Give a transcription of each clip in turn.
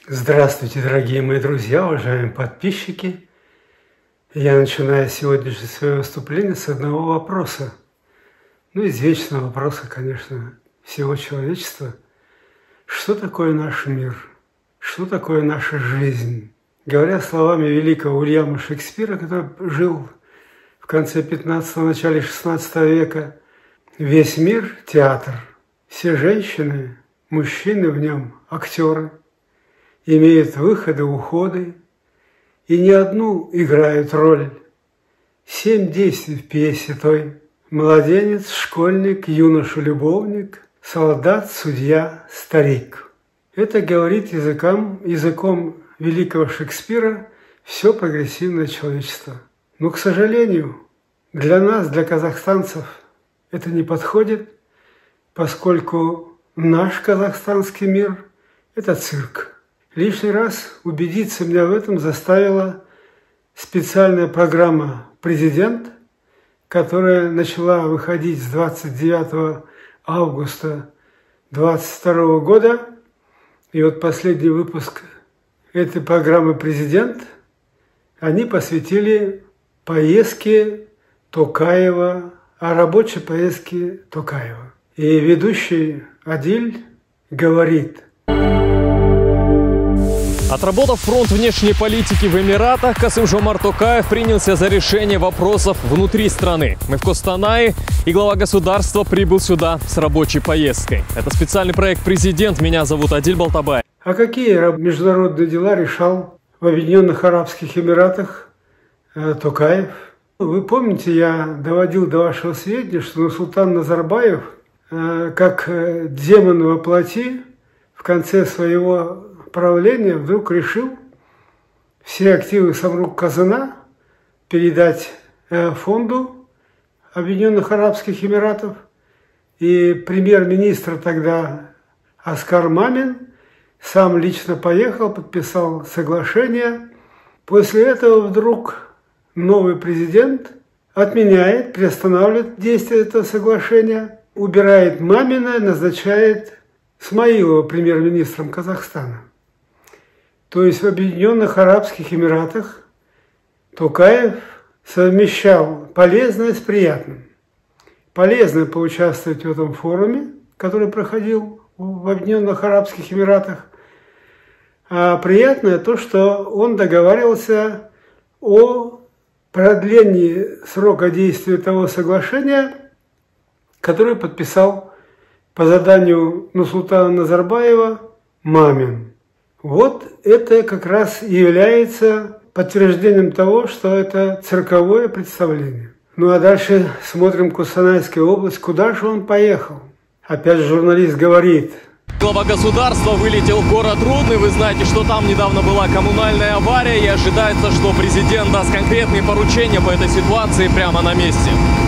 Здравствуйте, дорогие мои друзья, уважаемые подписчики. Я начинаю сегодняшнее свое выступление с одного вопроса. Извечного вопроса, конечно, всего человечества. Что такое наш мир? Что такое наша жизнь? Говоря словами великого Уильяма Шекспира, который жил в конце 15-го, начале 16 века, весь мир – театр. Все женщины, мужчины в нем – актеры. Имеют выходы, уходы, и не одну играют роль. 7 действий в пьесе той. Младенец, школьник, юноша, любовник, солдат, судья, старик. Это говорит языком великого Шекспира все прогрессивное человечество. Но, к сожалению, для нас, для казахстанцев, это не подходит, поскольку наш казахстанский мир – это цирк. Лишний раз убедиться меня в этом заставила специальная программа «Президент», которая начала выходить с 29 августа 2022 года. И вот последний выпуск этой программы «Президент» они посвятили поездке Токаева, рабочей поездке Токаева. И ведущий Адиль говорит: отработав фронт внешней политики в Эмиратах, Касым-Жомарт Токаев принялся за решение вопросов внутри страны. Мы в Костанае, и глава государства прибыл сюда с рабочей поездкой. Это специальный проект «Президент». Меня зовут Адиль Балтабай. А какие международные дела решал в Объединенных Арабских Эмиратах Токаев? Вы помните, я доводил до вашего сведения, что Нурсултан Назарбаев, как демон во плоти, в конце своего правления вдруг решил все активы Самрук-Казына передать фонду Объединенных Арабских Эмиратов. И премьер-министр тогда Оскар Мамин сам лично поехал, подписал соглашение. После этого вдруг новый президент отменяет, приостанавливает действие этого соглашения, убирает Мамина, назначает Смаилова премьер-министром Казахстана. То есть в Объединенных Арабских Эмиратах Токаев совмещал полезное с приятным. Полезно поучаствовать в этом форуме, который проходил в Объединенных Арабских Эмиратах, а приятное то, что он договаривался о продлении срока действия того соглашения, которое подписал по заданию Нурсултана Назарбаева Мамин. Вот это как раз и является подтверждением того, что это цирковое представление. Ну а дальше смотрим Костанайская область. Куда же он поехал? Опять же журналист говорит: глава государства вылетел в город Рудный. Вы знаете, что там недавно была коммунальная авария, и ожидается, что президент даст конкретные поручения по этой ситуации прямо на месте.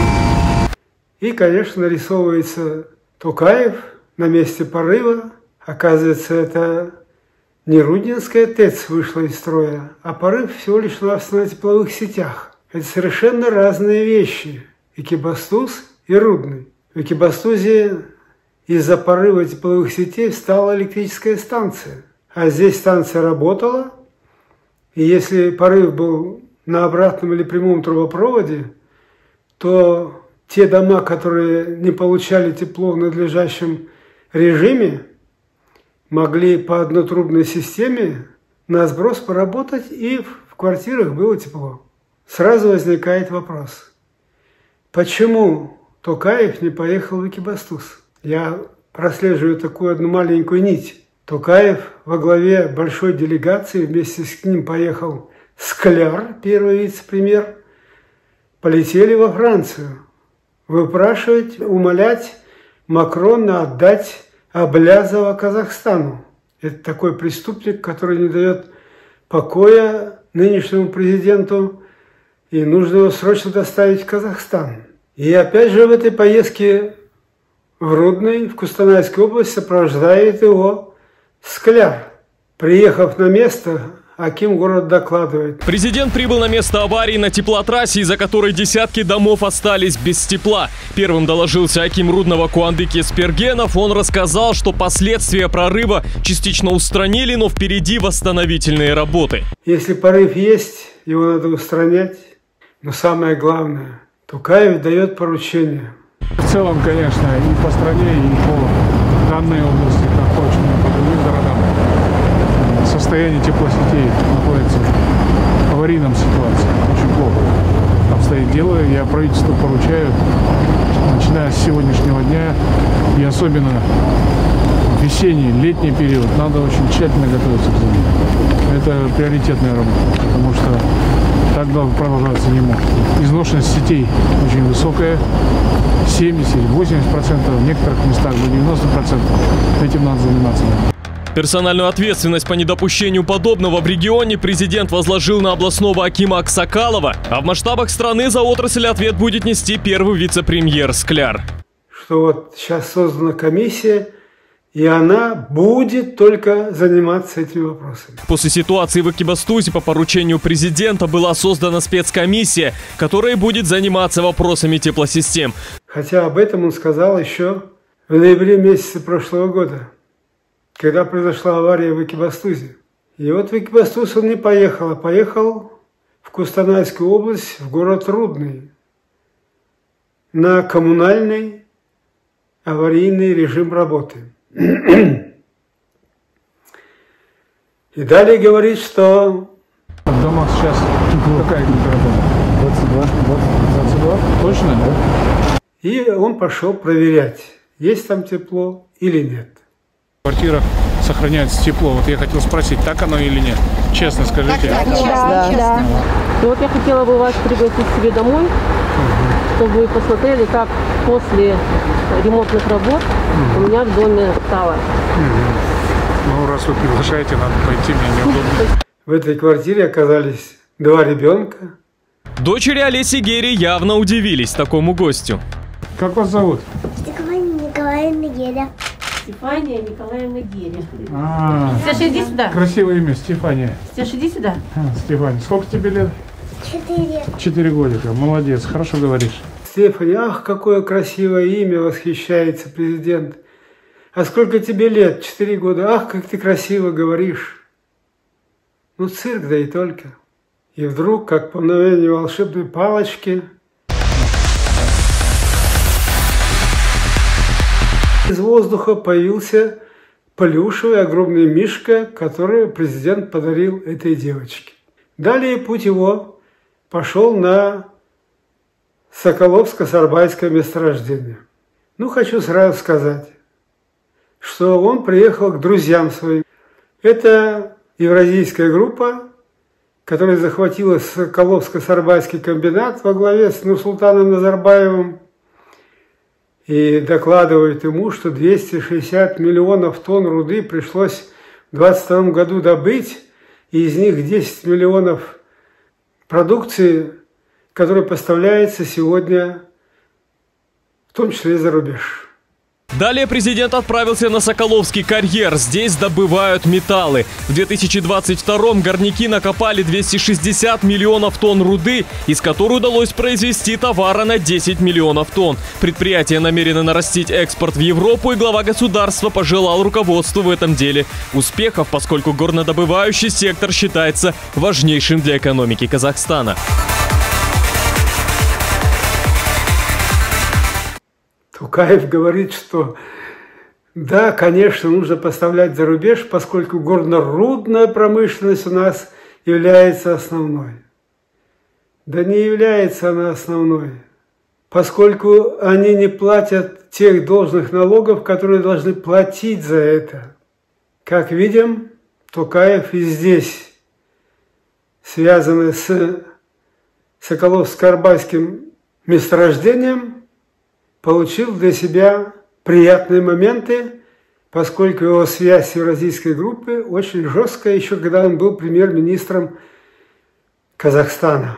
И, конечно, нарисовывается Токаев на месте порыва. Оказывается, это не Рудненская ТЭЦ вышла из строя, а порыв всего лишь на тепловых сетях. Это совершенно разные вещи. Экибастуз и Рудный. В Экибастузе из-за порыва тепловых сетей встала электрическая станция. А здесь станция работала, и если порыв был на обратном или прямом трубопроводе, то те дома, которые не получали тепло в надлежащем режиме, могли по однотрубной системе на сброс поработать, и в квартирах было тепло. Сразу возникает вопрос: почему Токаев не поехал в Экибастуз? Я прослеживаю такую одну маленькую нить. Токаев во главе большой делегации, вместе с ним поехал Скляр, первый вице-премьер, полетели во Францию выпрашивать, умолять Макрона отдать Аблязова Казахстану. Это такой преступник, который не дает покоя нынешнему президенту, и нужно его срочно доставить в Казахстан. И опять же в этой поездке в Рудный, в Костанайскую область, сопровождает его Скляр. Приехав на место, аким город докладывает. Президент прибыл на место аварии на теплотрассе, из-за которой десятки домов остались без тепла. Первым доложился аким Рудного Куандык Еспергенов. Он рассказал, что последствия прорыва частично устранили, но впереди восстановительные работы. Если порыв есть, его надо устранять. Но самое главное, Токаев дает поручение. В целом, конечно, и по стране, и по данной области, как точно по другим городам, состояние теплосетей находится в аварийном ситуации. Очень плохо обстоит дело. Я правительству поручаю, начиная с сегодняшнего дня и особенно в весенний, летний период, надо очень тщательно готовиться к зиме. Это приоритетная работа, потому что так долго продолжаться не может. Изношенность сетей очень высокая. 70-80%, в некоторых местах до 90%. Этим надо заниматься. Персональную ответственность по недопущению подобного в регионе президент возложил на областного акима Аксакалова, а в масштабах страны за отрасль ответ будет нести первый вице-премьер Скляр. Что вот сейчас создана комиссия, и она будет только заниматься этими вопросами. После ситуации в Экибастузе по поручению президента была создана спецкомиссия, которая будет заниматься вопросами теплосистем. Хотя об этом он сказал еще в ноябре месяце прошлого года, когда произошла авария в Экибастузе. И вот в Экибастуз он не поехал, а поехал в Костанайскую область, в город Рудный, на коммунальный аварийный режим работы. И далее говорит, что в домах сейчас какая температура? 22. Точно, да? И он пошел проверять, есть там тепло или нет. В квартирах сохраняется тепло. Вот я хотел спросить, так оно или нет? Честно скажите. Да. И вот я хотела бы вас пригласить к себе домой, чтобы вы посмотрели, как после ремонтных работ у меня в доме стало. Ну, раз вы приглашаете, надо пойти, мне неудобно. В этой квартире оказались 2 ребенка. Дочери Олеси Гери явно удивились такому гостю. Как вас зовут? Стефания Николаевна Геря. Стефания Николаевна Геря. Стеша, иди сюда. Красивое имя, Стефания. Стеша, иди сюда. Стефания, сколько тебе лет? 4. 4 годика. Молодец, хорошо говоришь. Стефания, ах, какое красивое имя, восхищается президент. А сколько тебе лет? 4 года. Ах, как ты красиво говоришь. Ну, цирк, да и только. И вдруг, как по мгновению волшебной палочки, из воздуха появился плюшевый огромный мишка, который президент подарил этой девочке. Далее путь его пошел на Соколовско-Сарбайское месторождение. Ну, хочу сразу сказать, что он приехал к друзьям своим. Это евразийская группа, которая захватила Соколовско-Сарбайский комбинат во главе с Нурсултаном Назарбаевым и докладывает ему, что 260 миллионов тонн руды пришлось в 2022 году добыть, и из них 10 миллионов продукции, которая поставляется сегодня, в том числе и за рубеж. Далее президент отправился на Соколовский карьер. Здесь добывают металлы. В 2022-м горняки накопали 260 миллионов тонн руды, из которой удалось произвести товара на 10 миллионов тонн. Предприятие намерено нарастить экспорт в Европу, и глава государства пожелал руководству в этом деле успехов, поскольку горнодобывающий сектор считается важнейшим для экономики Казахстана. Токаев говорит, что да, конечно, нужно поставлять за рубеж, поскольку горно-рудная промышленность у нас является основной. Да не является она основной, поскольку они не платят тех должных налогов, которые должны платить за это. Как видим, Токаев и здесь, связанный с Соколовско-Сарбайским месторождением, получил для себя приятные моменты, поскольку его связь с евразийской группой очень жесткая, еще когда он был премьер-министром Казахстана.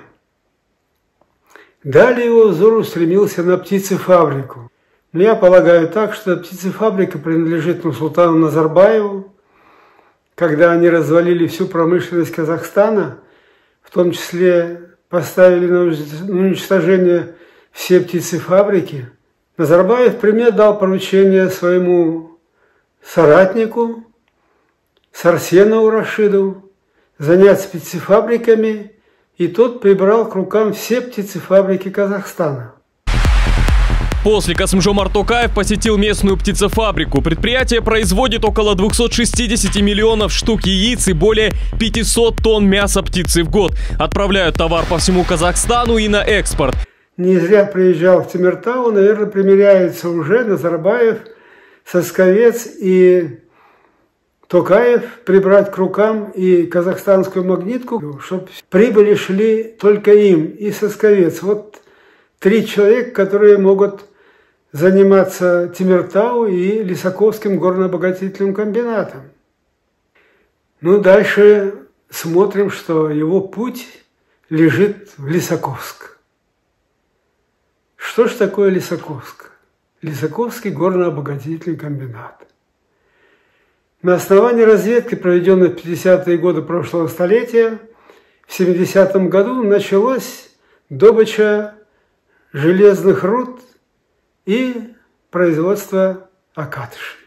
Далее его взор устремился на птицефабрику. Я полагаю так, что птицефабрика принадлежит Нурсултану Назарбаеву, когда они развалили всю промышленность Казахстана, в том числе поставили на уничтожение все птицефабрики, Назарбаев при мне дал поручение своему соратнику Сарсенову Рашиду заняться птицефабриками, и тот прибрал к рукам все птицефабрики Казахстана. После Касым-Жомарт Токаев посетил местную птицефабрику. Предприятие производит около 260 миллионов штук яиц и более 500 тонн мяса птицы в год. Отправляют товар по всему Казахстану и на экспорт. Не зря приезжал в Темиртау, наверное, примеряется уже Назарбаев, Сосковец и Токаев прибрать к рукам и казахстанскую магнитку, чтобы прибыли шли только им и Сосковец. Вот 3 человека, которые могут заниматься Темиртау и Лисаковским горно-обогатительным комбинатом. Ну, дальше смотрим, что его путь лежит в Лисаковск. Что ж такое Лисаковск? Лисаковский горно-обогатительный комбинат. На основании разведки, проведенной в 50-е годы прошлого столетия, в 70-м году началась добыча железных руд и производство окатышей.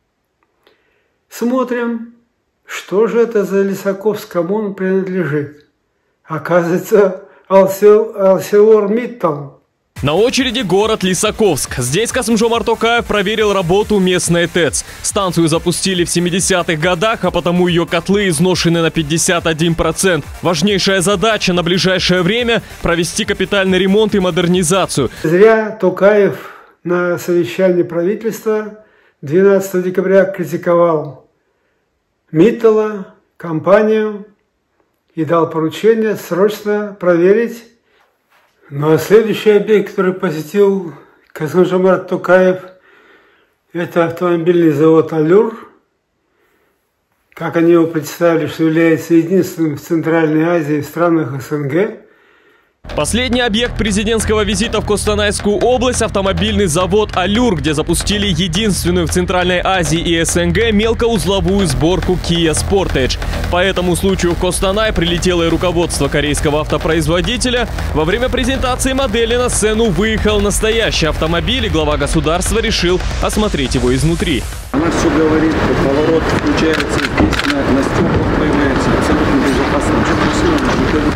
Смотрим, что же это за Лисаковск, кому он принадлежит. Оказывается, ArcelorMittal. На очереди город Лисаковск. Здесь Касым-Жомарт Токаев проверил работу местной ТЭЦ. Станцию запустили в 70-х годах, а потому ее котлы изношены на 51%. Важнейшая задача на ближайшее время – провести капитальный ремонт и модернизацию. Зря Токаев на совещании правительства 12 декабря критиковал Миттала, компанию, и дал поручение срочно проверить. Ну а следующий объект, который посетил Касым-Жомарт Токаев, это автомобильный завод «Алюр». Как они его представили, что является единственным в Центральной Азии, в странах СНГ. Последний объект президентского визита в Костанайскую область – автомобильный завод «Алюр», где запустили единственную в Центральной Азии и СНГ мелкоузловую сборку Kia Sportage. По этому случаю в Костанай прилетело и руководство корейского автопроизводителя. Во время презентации модели на сцену выехал настоящий автомобиль, и глава государства решил осмотреть его изнутри. Она все говорит, поворот включается здесь, на стеклах появляется, абсолютно безопасно. Очень красиво.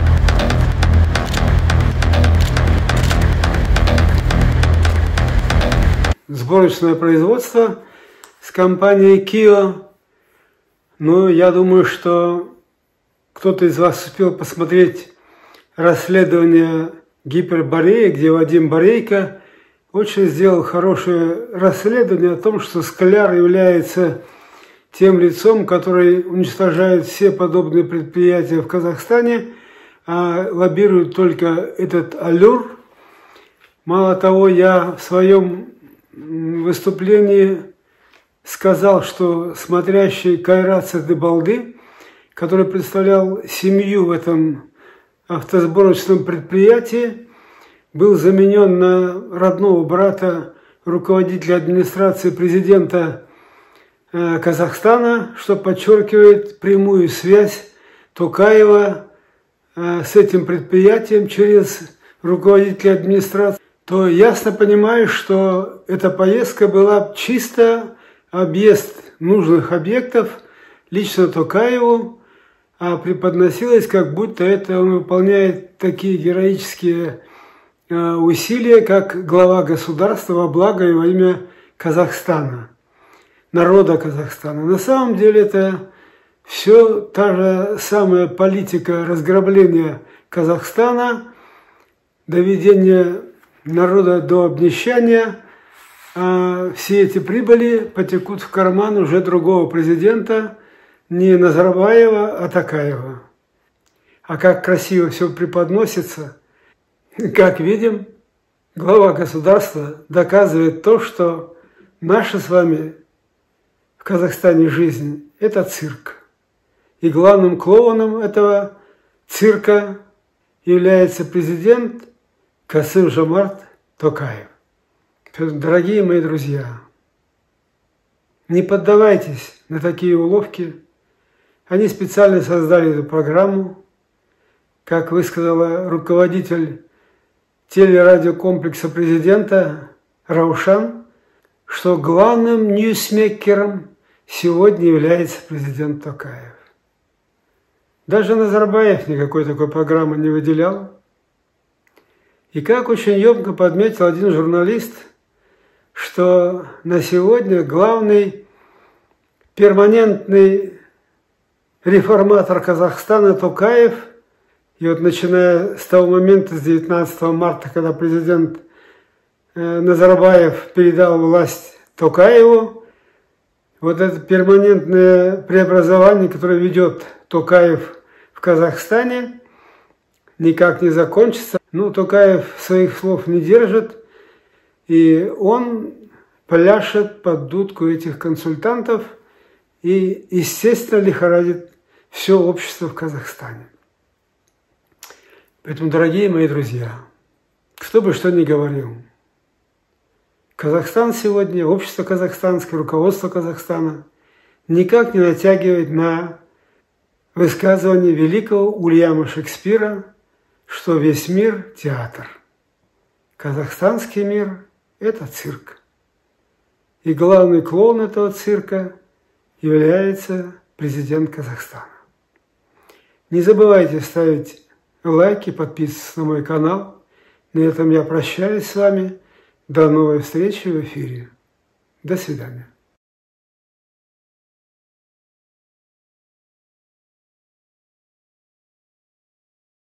Сборочное производство с компанией Kia. Но я думаю, что кто-то из вас успел посмотреть расследование Гипербореи, где Вадим Борейко очень сделал хорошее расследование о том, что Скляр является тем лицом, который уничтожает все подобные предприятия в Казахстане, а лоббирует только этот «Алюр». Мало того, я в своем выступлении сказал, что смотрящий Кайрат Садыбалды, который представлял семью в этом автосборочном предприятии, был заменен на родного брата руководителя администрации президента Казахстана, что подчеркивает прямую связь Токаева с этим предприятием через руководителя администрации, то ясно понимаешь, что эта поездка была чисто объезд нужных объектов лично Токаеву, а преподносилась, как будто это он выполняет такие героические усилия, как глава государства во благо и во имя Казахстана, народа Казахстана. На самом деле это все та же самая политика разграбления Казахстана, доведения народа до обнищания, а все эти прибыли потекут в карман уже другого президента, не Назарбаева, а Токаева. А как красиво все преподносится, как видим, глава государства доказывает то, что наша с вами в Казахстане жизнь – это цирк. И главным клоуном этого цирка является президент Касым-Жомарт Токаев. Дорогие мои друзья, не поддавайтесь на такие уловки, Они специально создали эту программу, как высказала руководитель телерадиокомплекса президента Раушан, что главным ньюсмейкером сегодня является президент Токаев. Даже Назарбаев никакой такой программы не выделял. И как очень емко подметил один журналист, что на сегодня главный перманентный реформатор Казахстана Токаев, и вот начиная с того момента, с 19 марта, когда президент Назарбаев передал власть Токаеву, вот это перманентное преобразование, которое ведет Токаев в Казахстане, никак не закончится. Ну, Токаев своих слов не держит, и он пляшет под дудку этих консультантов и, естественно, лихорадит все общество в Казахстане. Поэтому, дорогие мои друзья, кто бы что ни говорил, Казахстан сегодня, общество казахстанское, руководство Казахстана никак не натягивает на высказывание великого Уильяма Шекспира, что весь мир – театр. Казахстанский мир – это цирк. И главный клоун этого цирка является президент Казахстана. Не забывайте ставить лайки, подписываться на мой канал. На этом я прощаюсь с вами. До новой встречи в эфире. До свидания.